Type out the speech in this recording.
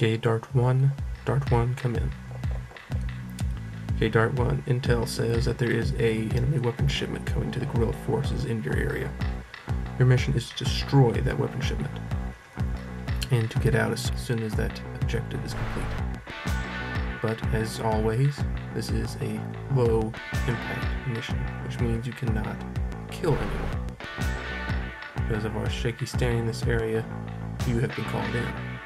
Okay, Dart 1, come in. Okay, Dart 1, intel says that there is a enemy weapon shipment coming to the guerrilla forces in your area. Your mission is to destroy that weapon shipment, and to get out as soon as that objective is complete. But as always, this is a low impact mission, which means you cannot kill anyone. Because of our shaky standing in this area, you have been called in.